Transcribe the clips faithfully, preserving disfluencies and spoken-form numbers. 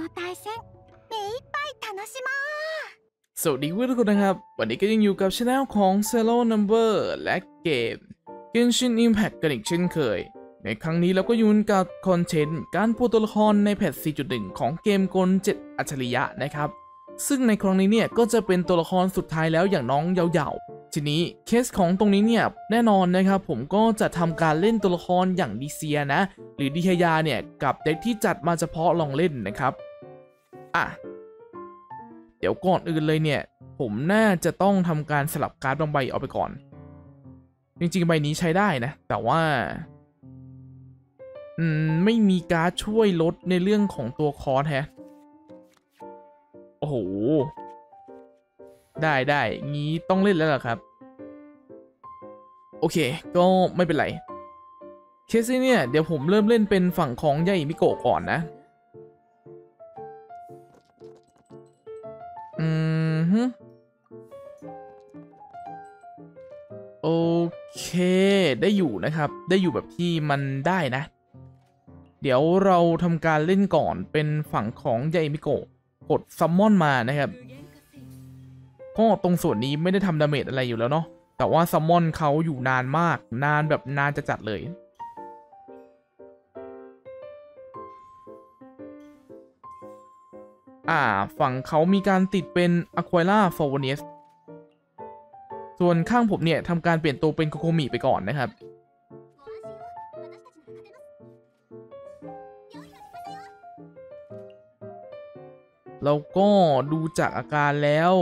สวัสดีทุกคนนะครับวันนี้ก็ยังอยู่กับช anel ของ Zero Number และเกม Genshin Impact กันอีกเช่นเคยในครั้งนี้เราก็อยู่กับคอนเทนต์การปูตัวละครในแพท สี่จุดหนึ่ง ของเกมกลเจ็ดอัจฉริยะนะครับซึ่งในครั้งนี้เนี่ยก็จะเป็นตัวละครสุดท้ายแล้วอย่างน้องเยาๆทีนี้เคสของตรงนี้เนี่ยแน่นอนนะครับผมก็จะทำการเล่นตัวละครอย่างดิเซียนะหรือดิฮยาเนี่ยกับเด็กที่จัดมาเฉพาะลองเล่นนะครับอ่ะเดี๋ยวก่อนอื่นเลยเนี่ยผมน่าจะต้องทำการสลับการ์ดบางใบออกไปก่อนจริงๆใบนี้ใช้ได้นะแต่ว่าอืมไม่มีการ์ดช่วยลดในเรื่องของตัวคอร์สแฮะโอ้โหได้ได้งี้ต้องเล่นแล้วล่ะครับโอเคก็ไม่เป็นไรเคสนี้เนี่ยเดี๋ยวผมเริ่มเล่นเป็นฝั่งของยาอิมิโกะก่อนนะอืมฮึโอเคได้อยู่นะครับได้อยู่แบบที่มันได้นะเดี๋ยวเราทำการเล่นก่อนเป็นฝั่งของยาอิมิโกะกดซัมมอนมานะครับก็ตรงส่วนนี้ไม่ได้ทำดาเมจอะไรอยู่แล้วเนาะแต่ว่าซัมมอนเขาอยู่นานมากนานแบบนานจะจัดเลยอ่าฝั่งเขามีการติดเป็น Aquila f o r n e s ส่วนข้างผมเนี่ยทำการเปลี่ยนตัวเป็นโคโคมิไปก่อนนะครับแล้วก็ดูจากอาการแล้ว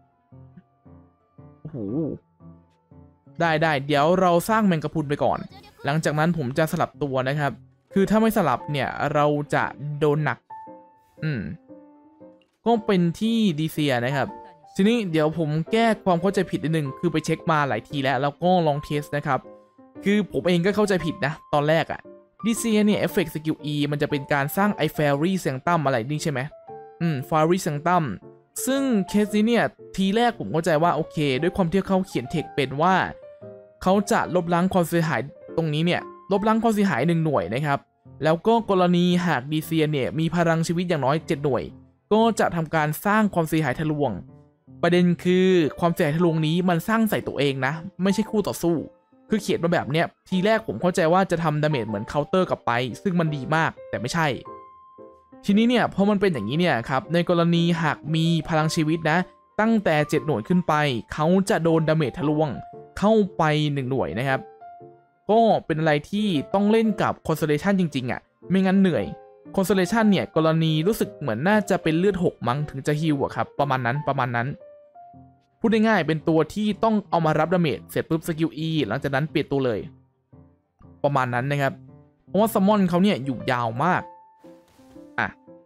โอ้โหได้ได้เดี๋ยวเราสร้างแมงกะพรุนไปก่อนหลังจากนั้นผมจะสลับตัวนะครับคือถ้าไม่สลับเนี่ยเราจะโดนหนักอืมก็เป็นที่ดีเซียนะครับทีนี้เดี๋ยวผมแก้ความเข้าใจผิดนิดนึงคือไปเช็คมาหลายทีแล้วแล้วก็ลองเทสนะครับคือผมเองก็เข้าใจผิดนะตอนแรกอะดีเซียเนี่ยเอฟเฟกต์สกิล E มันจะเป็นการสร้างไอแฟรี่เสียงต่ำอะไรนี่ใช่ไหมอืมฟารี่เสียงต่ำซึ่งเคสนี้เนี่ยทีแรกผมเข้าใจว่าโอเคด้วยความที่เขาเขียนเทคเป็นว่าเขาจะลบล้างความเสียหายตรงนี้เนี่ยลบล้างความเสียหายหนึ่งหน่วยนะครับแล้วก็กรณีหากดีเซียเนี่ยมีพลังชีวิตอย่างน้อยเจ็ดหน่วยก็จะทำการสร้างความเสียหายทะลวงประเด็นคือความเสียหายทะลวงนี้มันสร้างใส่ตัวเองนะไม่ใช่คู่ต่อสู้คือเขียนมาแบบเนี้ยทีแรกผมเข้าใจว่าจะทำดาเมจเหมือนเคาน์เตอร์กลับไปซึ่งมันดีมากแต่ไม่ใช่ทีนี้เนี่ยพอมันเป็นอย่างนี้เนี่ยครับในกรณีหากมีพลังชีวิตนะตั้งแต่เจ็ดหน่วยขึ้นไปเขาจะโดนดาเมจทะลวงเข้าไปหนึ่งหน่วยนะครับก็เป็นอะไรที่ต้องเล่นกับคอนโซเลชันจริงๆอ่ะไม่งั้นเหนื่อยคอนโซเลชันเนี่ยกรณีรู้สึกเหมือนน่าจะเป็นเลือดหกมั้งถึงจะฮิวอะครับประมาณนั้นประมาณนั้นพูดง่ายๆเป็นตัวที่ต้องเอามารับดาเมจเสร็จปุ๊บสกิล E หลังจากนั้นเปลี่ยนตัวเลยประมาณนั้นนะครับเพราะว่าซัมมอนเขาเนี่ยอยู่ยาวมากอ่ะ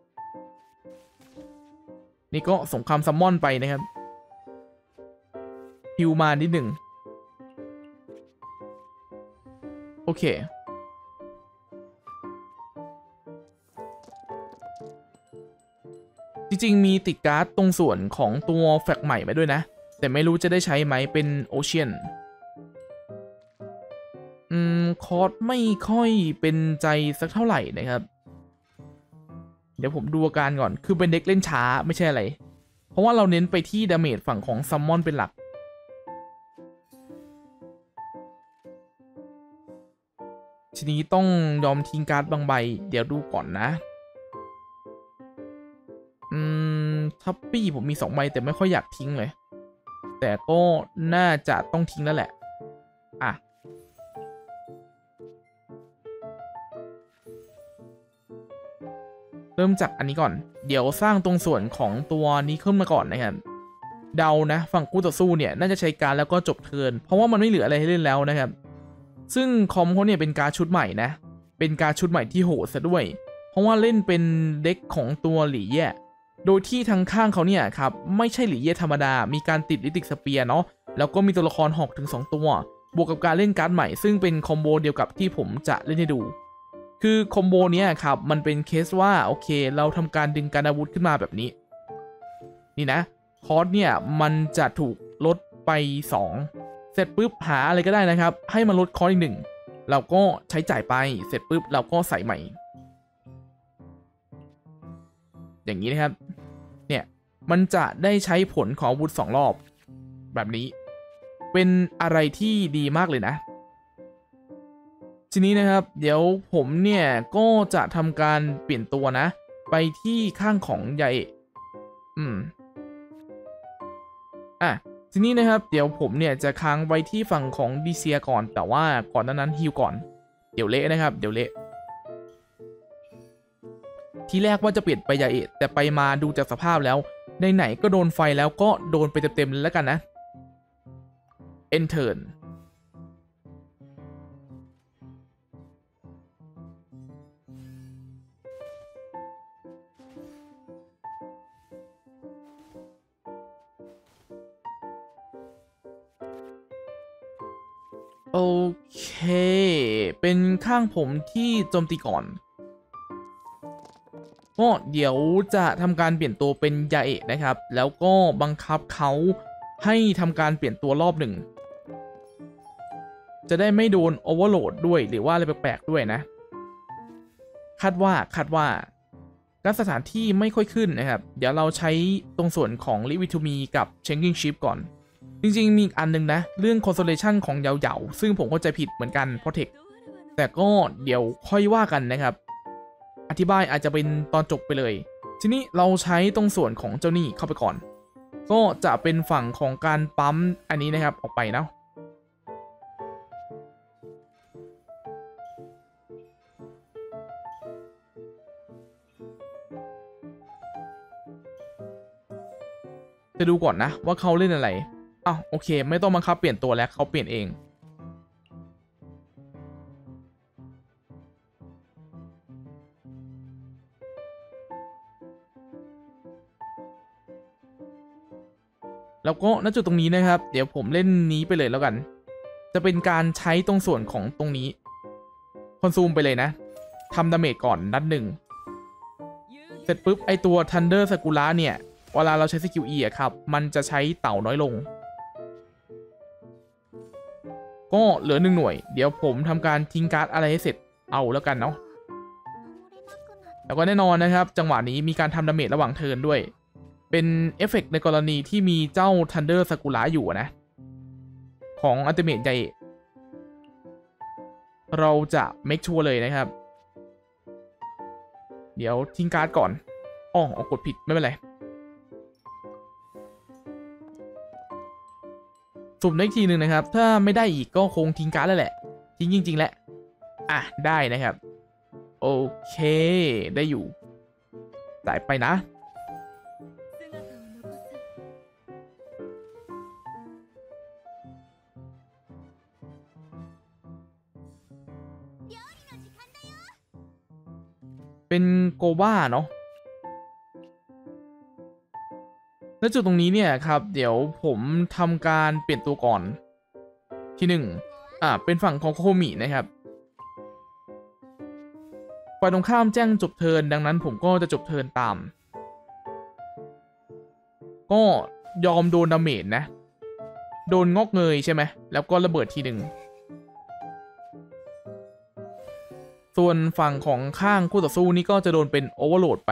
นี่ก็สงครามซัมมอนไปนะครับฮิวมานิดหนึ่งโอเคจริงๆมีติดการ์ดตรงส่วนของตัวแฟกใหม่มาด้วยนะแต่ไม่รู้จะได้ใช้ไหมเป็นโอเชียนอืมคอร์สไม่ค่อยเป็นใจสักเท่าไหร่นะครับเดี๋ยวผมดูอาการก่อนคือเป็นเด็กเล่นช้าไม่ใช่อะไรเพราะว่าเราเน้นไปที่ดาเมจฝั่งของซัมมอนเป็นหลักทีนี้ต้องยอมทิ้งการ์ดบางใบเดี๋ยวดูก่อนนะอืมทัพปี้ผมมีสองใบแต่ไม่ค่อยอยากทิ้งเลยแต่ก็น่าจะต้องทิ้งแล้วแหละอ่ะเริ่มจากอันนี้ก่อนเดี๋ยวสร้างตรงส่วนของตัวนี้ขึ้นมาก่อนนะครับเดานะฝั่งคู่ต่อสู้เนี่ยน่าจะใช้การแล้วก็จบเทิร์นเพราะว่ามันไม่เหลืออะไรให้เล่นแล้วนะครับซึ่งคอมเขาเนี่ยเป็นการชุดใหม่นะเป็นการชุดใหม่ที่โหดซะด้วยเพราะว่าเล่นเป็นเด็กของตัวหลี่เย่โดยที่ทางข้างเขาเนี่ยครับไม่ใช่หลี่เย่ธรรมดามีการติดลิติกสเปียร์เนาะแล้วก็มีตัวละครหอกถึงสองตัวบวกกับการเล่นการ์ดใหม่ซึ่งเป็นคอมโบเดียวกับที่ผมจะเล่นให้ดูคือคอมโบเนี้ยครับมันเป็นเคสว่าโอเคเราทำการดึงการอาวุธขึ้นมาแบบนี้นี่นะคอร์สเนี่ยมันจะถูกลดไปสองเสร็จปุ๊บหาอะไรก็ได้นะครับให้มันลดคอร์สอีกหนึ่งเราก็ใช้จ่ายไปเสร็จปุ๊บเราก็ใส่ใหม่อย่างนี้นะครับเนี่ยมันจะได้ใช้ผลของอาวุธสองรอบแบบนี้เป็นอะไรที่ดีมากเลยนะทีนี้นะครับเดี๋ยวผมเนี่ยก็จะทำการเปลี่ยนตัวนะไปที่ข้างของยาเอะอืมอ่ะทีนี้นะครับเดี๋ยวผมเนี่ยจะค้างไว้ที่ฝั่งของดีเซียก่อนแต่ว่าก่อนนั้นฮิวก่อนเดี๋ยวเละนะครับเดี๋ยวเละที่แรกว่าจะเปลี่ยนไปยาเอะแต่ไปมาดูจากสภาพแล้วในไหนก็โดนไฟแล้วก็โดนไปเต็มๆเลยแล้วกันนะ Enter โอเคเป็นข้างผมที่โจมตีก่อนก็เดี๋ยวจะทำการเปลี่ยนตัวเป็นยาเอะนะครับแล้วก็บังคับเขาให้ทำการเปลี่ยนตัวรอบหนึ่งจะได้ไม่โดนโอเวอร์โหลดด้วยหรือว่าอะไรแปลกๆด้วยนะคาดว่าคาดว่าการสถานที่ไม่ค่อยขึ้นนะครับเดี๋ยวเราใช้ตรงส่วนของ Live with me กับ Changing Ship ก่อนจริงๆมีอีกอันนึงนะเรื่อง Constellation ของเหยาๆซึ่งผมเข้าใจผิดเหมือนกัน Protect แต่ก็เดี๋ยวค่อยว่ากันนะครับอธิบายอาจจะเป็นตอนจบไปเลยทีนี้เราใช้ตรงส่วนของเจ้านี่เข้าไปก่อนก็จะเป็นฝั่งของการปั๊มอันนี้นะครับออกไปนะจะดูก่อนนะว่าเขาเล่นอะไรอ้าวโอเคไม่ต้องบังคับเปลี่ยนตัวแล้วเขาเปลี่ยนเองแล้วก็ณจุดตรงนี้นะครับเดี๋ยวผมเล่นนี้ไปเลยแล้วกันจะเป็นการใช้ตรงส่วนของตรงนี้คอนซูมไปเลยนะทำดาเมจก่อนนัดหนึ่งเสร็จปุ๊บไอตัว Thunder Sakura เนี่ยเวลาเราใช้สกิล E อะครับมันจะใช้เต่าน้อยลงก็เหลือหนึ่งหน่วยเดี๋ยวผมทำการทิ้งการ์ดอะไรให้เสร็จเอาแล้วกันเนาะแล้วก็แน่นอนนะครับจังหวะนี้มีการทำดาเมจระหว่างเทิร์นด้วยเป็นเอฟเฟกต์ในกรณีที่มีเจ้า Thunder Sakura อยู่นะของอัลติเมทใหญ่เราจะ make sure เลยนะครับเดี๋ยวทิ้งการ์ดก่อนอ๋อกดผิดไม่เป็นไรสุ่มได้อีกทีหนึ่งนะครับถ้าไม่ได้อีกก็คงทิ้งการ์ดแล้วแหละทิ้งจริงๆแหละอ่ะได้นะครับโอเคได้อยู่จ่ายไปนะเป็นโกบ้าเนาะแล้วจุดตรงนี้เนี่ยครับเดี๋ยวผมทำการเปลี่ยนตัวก่อนที่หนึ่งอ่าเป็นฝั่งของโคโคมินะครับฝ่ายตรงข้ามแจ้งจบเทิร์นดังนั้นผมก็จะจบเทิร์นตามก็ยอมโดนดาเมจนะโดนงอกเงยใช่ไหมแล้วก็ระเบิดทีหนึ่งส่วนฝั่งของข้างคู่ต่อสู้นี่ก็จะโดนเป็นโอเวอร์โหลดไป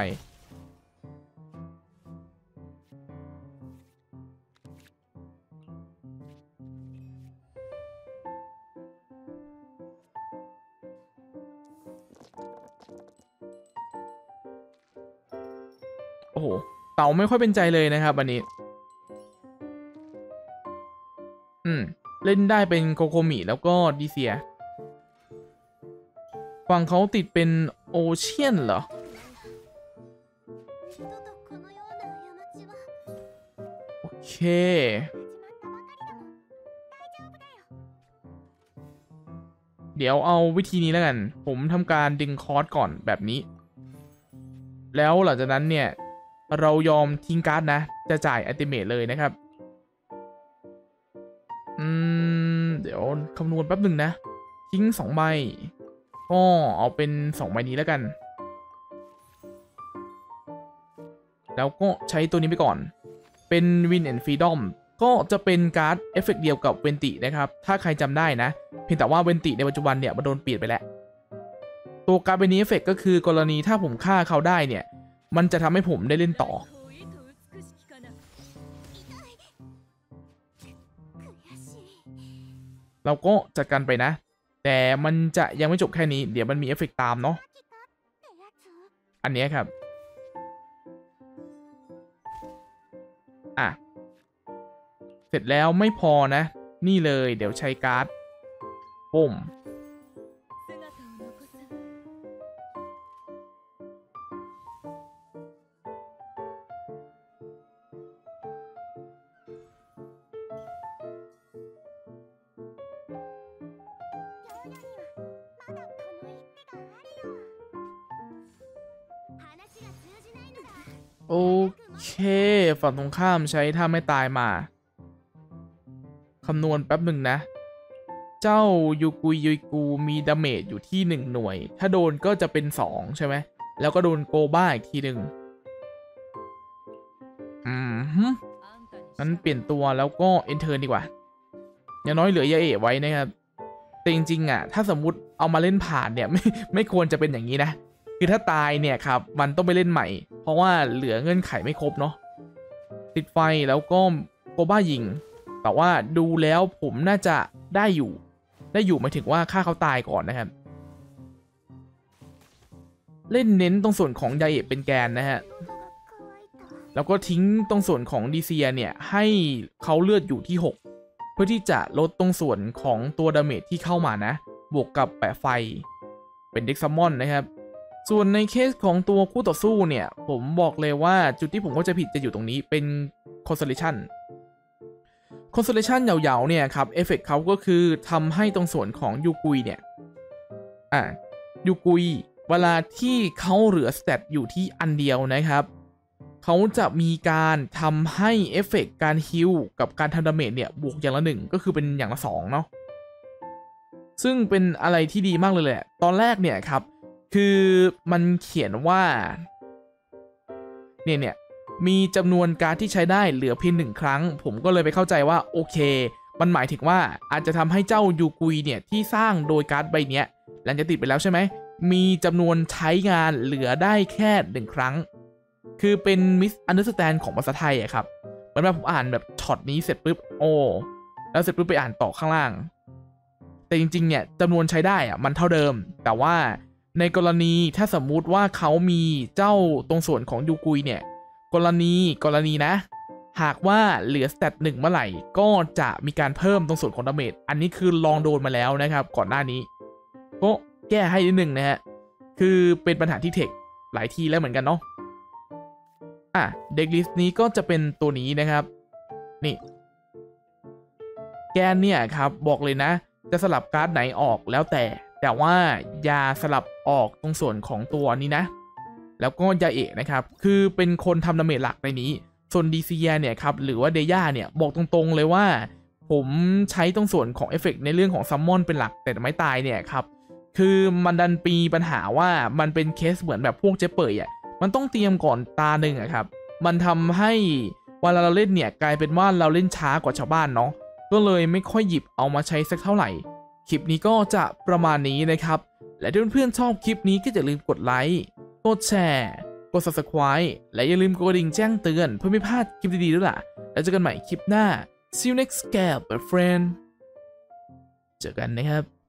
โอ้โหเต่าไม่ค่อยเป็นใจเลยนะครับวันนี้อืมเล่นได้เป็นโคโคมิแล้วก็ดีเซียฝั่งเขาติดเป็นโอเชียนเหรอโอเคเดี๋ยวเอาวิธีนี้แล้วกันผมทำการดึงคอร์สก่อนแบบนี้แล้วหลังจากนั้นเนี่ยเรายอมทิ้งการ์ดนะจะจ่ายอัลติเมทเลยนะครับอืมเดี๋ยวคำนวณแป๊บหนึ่งนะทิ้งสองใบก็เอาเป็นสองใบนี้แล้วกันแล้วก็ใช้ตัวนี้ไปก่อนเป็น Win and Freedom ก็จะเป็นการ์ดเอฟเฟกต์เดียวกับเวนตินะครับถ้าใครจำได้นะเพียงแต่ว่าเวนติในปัจจุบันเนี่ยมันโดนเปลี่ยนไปแล้วตัวการ์ดใบนี้เอฟเฟกต์ก็คือกรณีถ้าผมฆ่าเขาได้เนี่ยมันจะทำให้ผมได้เล่นต่อเราก็จัดการไปนะแต่มันจะยังไม่จบแค่นี้เดี๋ยวมันมีเอฟเฟกต์ตามเนาะอันนี้ครับอ่ะเสร็จแล้วไม่พอนะนี่เลยเดี๋ยวใช้การ์ดปุ่มโอเคฝั่งตรงข้ามใช้ท่าไม่ตายมาคำนวณแป๊บหนึ่งนะเจ้ายูกุยยูกูมีดาเมจอยู่ที่หนึ่งหน่วยถ้าโดนก็จะเป็นสองใช่ไหมแล้วก็โดนโกบ้าอีกทีหนึ่งอืมงั้นเปลี่ยนตัวแล้วก็เอนเทอร์ดีกว่าอย่างน้อยเหลือยาเอะไว้นะครับแต่จริงๆอ่ะถ้าสมมุติเอามาเล่นผ่านเนี่ยไม่ไม่ควรจะเป็นอย่างนี้นะคือถ้าตายเนี่ยครับมันต้องไปเล่นใหม่เพราะว่าเหลือเงื่อนไขไม่ครบเนาะติดไฟแล้วก็โกบ้ายิงแต่ว่าดูแล้วผมน่าจะได้อยู่ได้อยู่หมายถึงว่าฆ่าเขาตายก่อนนะครับเล่นเน้นตรงส่วนของยาเอะเป็นแกนนะฮะแล้วก็ทิ้งตรงส่วนของดีเซียเนี่ยให้เขาเลือดอยู่ที่หกเพื่อที่จะลดตรงส่วนของตัวดาเมจที่เข้ามานะบวกกับแปะไฟเป็นเด็กซัมมอนนะครับส่วนในเคสของตัวคู่ต่อสู้เนี่ยผมบอกเลยว่าจุดที่ผมก็จะผิดจะอยู่ตรงนี้เป็น Constellation Constellation ยาวๆเนี่ยครับเอฟเฟกต์เขาก็คือทำให้ตรงส่วนของยูกุยเนี่ยอ่ะยูกุยเวลาที่เขาเหลือสเตตอยู่ที่อันเดียวนะครับเขาจะมีการทำให้เอฟเฟกต์การฮิลกับการทำดาเมจเนี่ยบวกอย่างละหนึ่งก็คือเป็นอย่างละสองเนาะซึ่งเป็นอะไรที่ดีมากเลยแหละตอนแรกเนี่ยครับคือมันเขียนว่าเนี่ยเนี่ยมีจำนวนการ์ดที่ใช้ได้เหลือเพียงหนึ่งครั้งผมก็เลยไปเข้าใจว่าโอเคมันหมายถึงว่าอาจจะทำให้เจ้ายูกุยเนี่ยที่สร้างโดยการ์ดใบเนี้ยหลังจากติดไปแล้วใช่ไหมมีจำนวนใช้งานเหลือได้แค่หนึ่งครั้งคือเป็นมิสอันเดอร์สแตนของภาษาไทยอะครับเหมือนแบบผมอ่านแบบช็อตนี้เสร็จปุ๊บโอ้แล้วเสร็จปุ๊บไปอ่านต่อข้างล่างแต่จริงๆเนี่ยจำนวนใช้ได้อะมันเท่าเดิมแต่ว่าในกรณีถ้าสมมุติว่าเขามีเจ้าตรงส่วนของยูกุยเนี่ยกรณีกรณีนะหากว่าเหลือสเตตหนึ่งเมื่อไหร่ก็จะมีการเพิ่มตรงส่วนของดาเมจอันนี้คือลองโดนมาแล้วนะครับก่อนหน้านี้ก็แก้ให้นิดนึงนะฮะคือเป็นปัญหาที่เทคหลายทีแล้วเหมือนกันเนาะอ่ะเด็กลิสต์นี้ก็จะเป็นตัวนี้นะครับนี่แกนเนี่ยครับบอกเลยนะจะสลับการ์ดไหนออกแล้วแต่แต่ว่าอย่าสลับออกตรงส่วนของตัวนี้นะแล้วก็ยาเอะนะครับคือเป็นคนทำดาเมจหลักในนี้ส่วนดีเซียเนี่ยครับหรือว่าเดย่าเนี่ยบอกตรงๆเลยว่าผมใช้ตรงส่วนของเอฟเฟกต์ในเรื่องของซัมมอนเป็นหลักแต่ไม่ตายเนี่ยครับคือมันดันปีปัญหาว่ามันเป็นเคสเหมือนแบบพวกเจ๊เป่ยอ่ะมันต้องเตรียมก่อนตาหนึ่งอะครับมันทำให้เวลาเราเล่นเนี่ยกลายเป็นว่าเราเล่นช้ากว่าชาวบ้านเนาะก็เลยไม่ค่อยหยิบเอามาใช้สักเท่าไหร่คลิปนี้ก็จะประมาณนี้นะครับและถ้าเพื่อนๆชอบคลิปนี้ก็อย่าลืมกดไลค์กดแชร์กด ซับสไครบ์ และอย่าลืมกดกระดิ่งแจ้งเตือนเพื่อไม่พลาดคลิปดีๆด้วยล่ะแล้วเจอกันใหม่คลิปหน้า see you next scale my friend เจอกันนะครับ